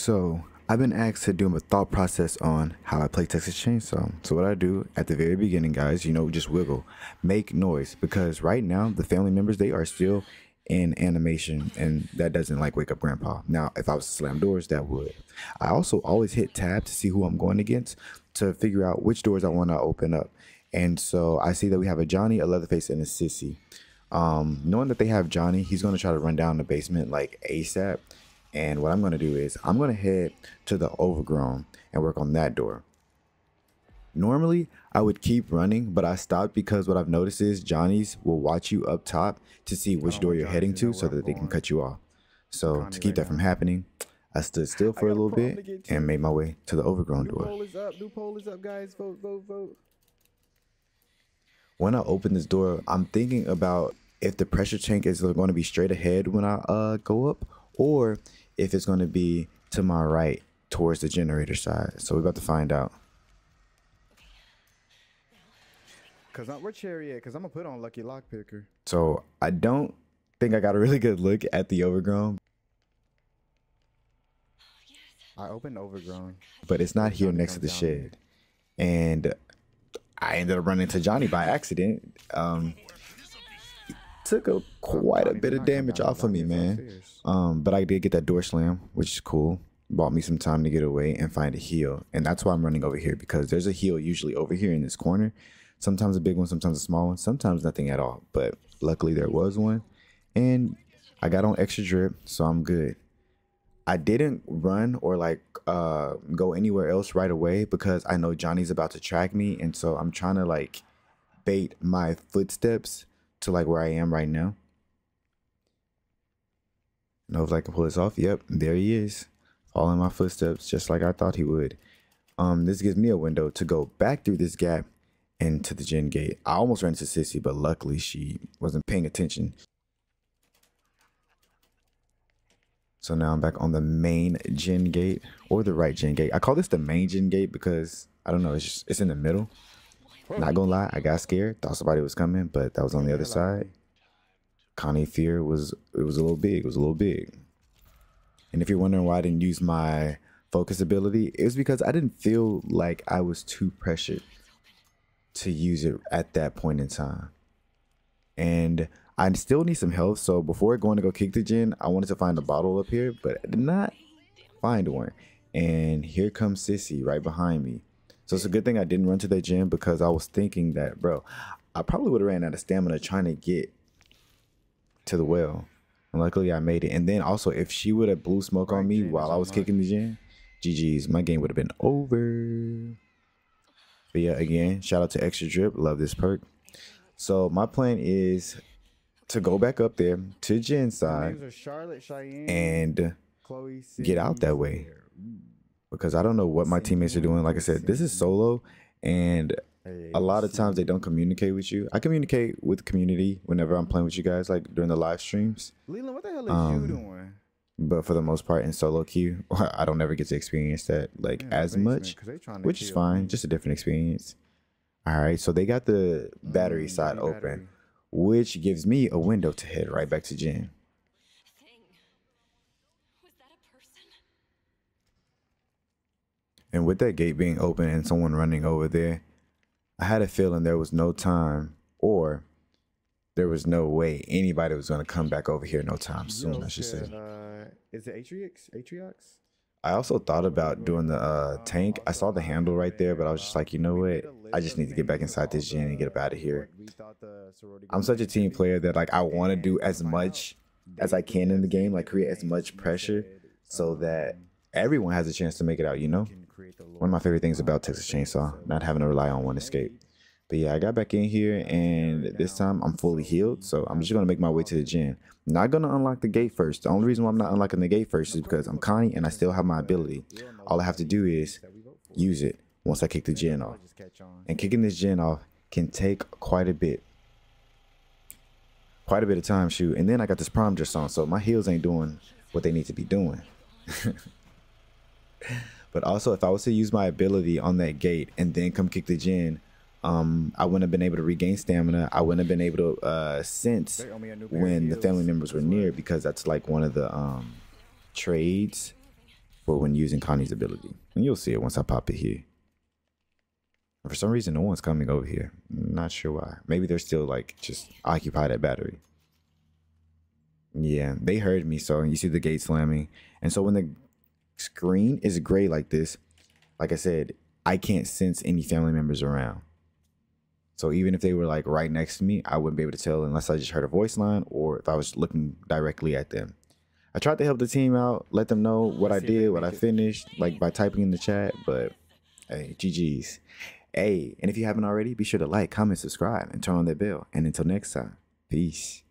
So I've been asked to do a thought process on how I play Texas Chainsaw. So what I do at the very beginning, guys, just wiggle, make noise, because right now the family members, they are still in animation, and that doesn't like wake up grandpa. Now, if I was to slam doors, that would. I also always hit tab to see who I'm going against to figure out which doors I want to open up. And so I see that we have a Johnny, a Leatherface, and a Sissy. Knowing that they have Johnny, he's going to try to run down the basement like ASAP. And what I'm going to do is I'm going to head to the Overgrown and work on that door. Normally, I would keep running, but I stopped because what I've noticed is Johnny's will watch you up top to see which door you're heading to so that they can cut you off. So to keep that from happening, I stood still for a little bit and made my way to the Overgrown door. New poll is up, guys. Vote, vote, vote. When I open this door, I'm thinking about if the pressure tank is going to be straight ahead when I go up, or if it's going to be to my right towards the generator side. So we're about to find out. Where Cherry at? Because I'm going to put on Lucky Lockpicker. So I don't think I got a really good look at the Overgrown. I opened Overgrown. But it's not here next to the shed. And I ended up running into Johnny by accident. Took quite a bit of damage off of me, man. But I did get that door slam, which is cool. Bought me some time to get away and find a heal. And that's why I'm running over here, because there's a heal usually over here in this corner. Sometimes a big one, sometimes a small one, sometimes nothing at all. But luckily there was one. And I got on extra drip, so I'm good. I didn't run or go anywhere else right away because I know Johnny's about to track me. And so I'm trying to bait my footsteps to where I am right now. Know if I can pull this off. Yep, there he is, following my footsteps just like I thought he would. This gives me a window to go back through this gap into the gen gate. I almost ran into Sissy, but luckily she wasn't paying attention. So now I'm back on the main gen gate, or the right gen gate. I call this the main gen gate because I don't know, it's in the middle. Not gonna lie, I got scared, thought somebody was coming, but that was on the other side. Connie fear was a little big. It was a little big. And if you're wondering why I didn't use my focus ability, it was because I didn't feel like I was too pressured to use it at that point in time. And I still need some health, so before going to go kick the gen, I wanted to find a bottle up here, but I did not find one. And here comes Sissy right behind me. So it's a good thing I didn't run to that gen, because I was thinking that, bro, I probably would have ran out of stamina trying to get to the well. And luckily I made it. And then also, if she would have blew smoke on me while I was kicking the gen, GG's, my game would have been over. But yeah, again, shout out to Extra Drip. Love this perk. So my plan is to go back up there to gen side and get out that way, because I don't know what my teammates are doing. Like I said, this is solo, and a lot of times they don't communicate with you. I communicate with the community whenever I'm playing with you guys, like during the live streams. Leland, what the hell is you doing? But for the most part in solo queue, I don't ever get to experience that as much, which is fine. Just a different experience. All right, so they got the battery side open, which gives me a window to head right back to gen. And with that gate being open and someone running over there, I had a feeling there was no time, or there was no way anybody was going to come back over here no time soon, I should say. Is it Atriox? I also thought about doing the tank. I saw the handle right there, but I was just like, you know what? I just need to get back inside this gen and get up out of here. I'm such a team player that I want to do as much as I can in the game, create as much pressure so that everyone has a chance to make it out, One of my favorite things about Texas Chainsaw, not having to rely on one escape. But yeah, I got back in here, and this time I'm fully healed, so I'm just going to make my way to the gen. Not going to unlock the gate first. The only reason why I'm not unlocking the gate first is because I'm Connie and I still have my ability. All I have to do is use it once I kick the gen off. And kicking this gen off can take quite a bit of time, shoot. And then I got this prom dress on, so my heels ain't doing what they need to be doing. But also, if I was to use my ability on that gate and then come kick the gen, I wouldn't have been able to regain stamina. I wouldn't have been able to sense when the family members were near, because that's one of the trades But when using Connie's ability, and you'll see it once I pop it here. For some reason, no one's coming over here. Not sure why. Maybe they're still like just occupy that battery. Yeah, they heard me. So you see the gate slamming. And so when the screen is gray like this, like I said, I can't sense any family members around. So even if they were like right next to me, I wouldn't be able to tell unless I just heard a voice line or if I was looking directly at them. I tried to help the team out, let them know what I did, what I finished, like by typing in the chat, but hey, GG's. Hey, and if you haven't already, be sure to like, comment, subscribe, and turn on that bell. And until next time, peace.